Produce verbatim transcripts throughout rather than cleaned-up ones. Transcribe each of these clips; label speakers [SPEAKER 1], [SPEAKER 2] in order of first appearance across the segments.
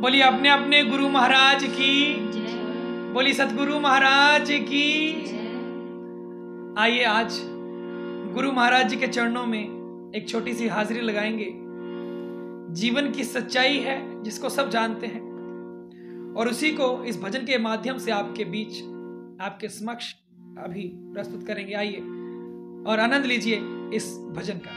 [SPEAKER 1] बोलिए अपने अपने गुरु महाराज की, बोलिए सतगुरु महाराज की। आइए आज गुरु महाराज जी के चरणों में एक छोटी सी हाजिरी लगाएंगे। जीवन की सच्चाई है जिसको सब जानते हैं और उसी को इस भजन के माध्यम से आपके बीच, आपके समक्ष अभी प्रस्तुत करेंगे। आइए और आनंद लीजिए इस भजन का।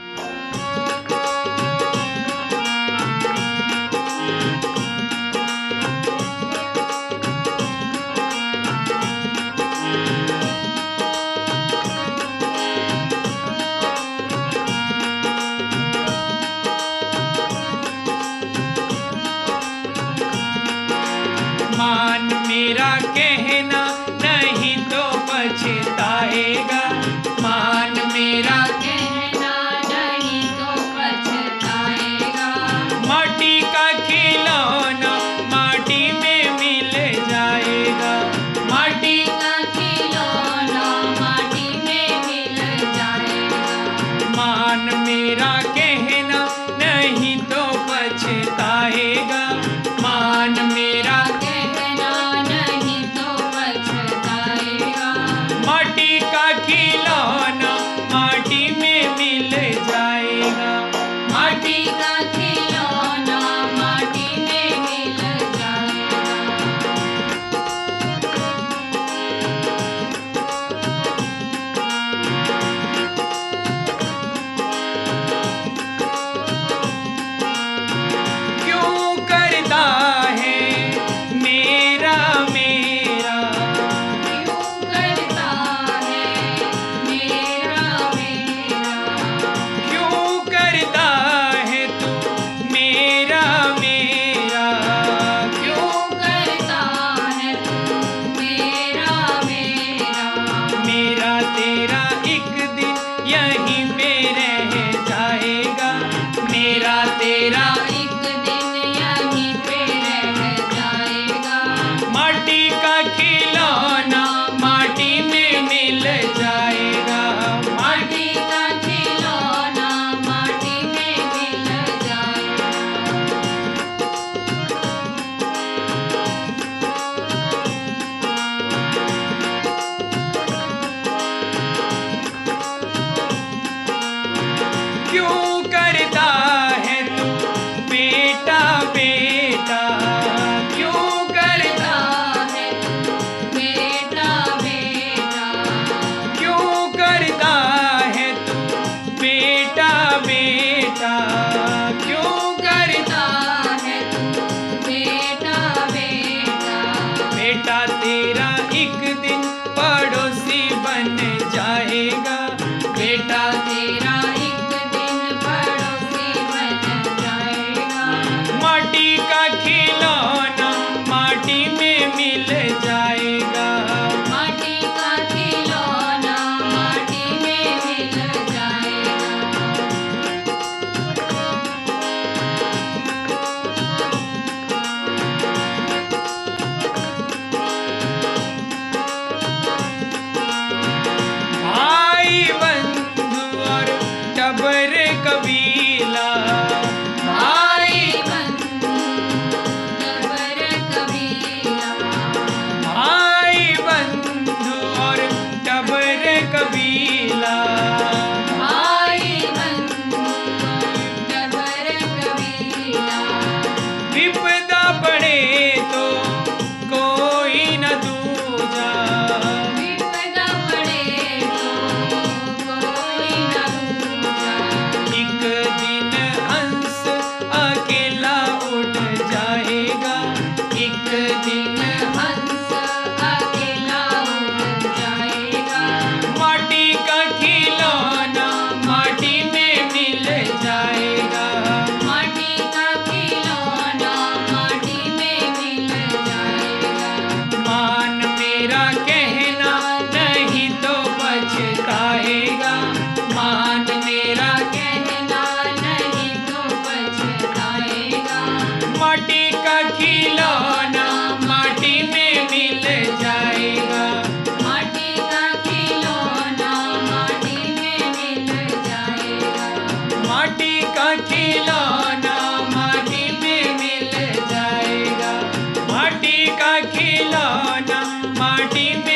[SPEAKER 1] मान मेरा कहना नहीं तो पछताएगा, मान मेरा
[SPEAKER 2] कहना नहीं तो पछताएगा।
[SPEAKER 1] माटी का खिलौना माटी में मिल जाएगा, माटी
[SPEAKER 2] का खिलौना माटी में मिल जाएगा।
[SPEAKER 1] मान मेरा कहना नहीं तो पछताएगा, मान मेरा
[SPEAKER 2] कहना नहीं तो पछताएगा।
[SPEAKER 1] माटी का खिलौना माटी में मिल जाएगा,
[SPEAKER 2] माटी का खिलौना माटी में मिल जाएगा।
[SPEAKER 1] क्यों करता है मेरा मेरा,
[SPEAKER 2] क्यों करता है मेरा मेरा।
[SPEAKER 1] क्यों करता है तू मेरा मेरा, क्यों
[SPEAKER 2] करता है तू मेरा मेरा।
[SPEAKER 1] मेरा तेरा एक दिन यहीं पे रह जाएगा, मेरा तेरा
[SPEAKER 2] एक दिन यहीं पे रह जाएगा।
[SPEAKER 1] माटी का खिलौना माटी में मिल जाएगा,
[SPEAKER 2] माटी का खिलौना माटी में मिल जाएगा।
[SPEAKER 1] क्यों करता है तू बेटा बेटा, क्यों करता
[SPEAKER 2] है तू बेटा बेटा।
[SPEAKER 1] क्यों करता है तू बेटा बेटा, क्यों करता
[SPEAKER 2] है तू बेटा बेटा।
[SPEAKER 1] बेटा तेरा एक दिन पड़ोसी बन जाएगा, बेटा
[SPEAKER 2] तेरा एक दिन पड़ोसी बन जाएगा।
[SPEAKER 1] माटी का खिलौना माटी में मिल जाएगा,
[SPEAKER 2] माटी का खिलौना माटी में मिल जाएगा।
[SPEAKER 1] भाई बंधु और टबर कबीला,
[SPEAKER 2] भाई बंधु टबर कबीला।
[SPEAKER 1] भाई बंधु और टबर कबीला,
[SPEAKER 2] भाई बंधु टबर कबीला।
[SPEAKER 1] विपदा पड़े तो कोई न दूजा,
[SPEAKER 2] विपदा पड़े तो कोई न दूजा।
[SPEAKER 1] एक दिन हंस अकेला उड़ जाएगा, एक दिन
[SPEAKER 2] हंस अकेला उड़ जाएगा।
[SPEAKER 1] माटी का खिलौना माटी में मिल जाएगा,
[SPEAKER 2] माटी का खिलौना माटी में मिल जाएगा।
[SPEAKER 1] मान मेरा कहना नहीं तो पछताएगा, मान मेरा
[SPEAKER 2] कहना नहीं तो पछताएगा।
[SPEAKER 1] माटी का खिलौना माटी में मिल जाएगा,
[SPEAKER 2] माटी का खिलौना माटी में मिल जाएगा।
[SPEAKER 1] माटी का खिलौना माटी में मिल जाएगा। का खिलौना, माटी पे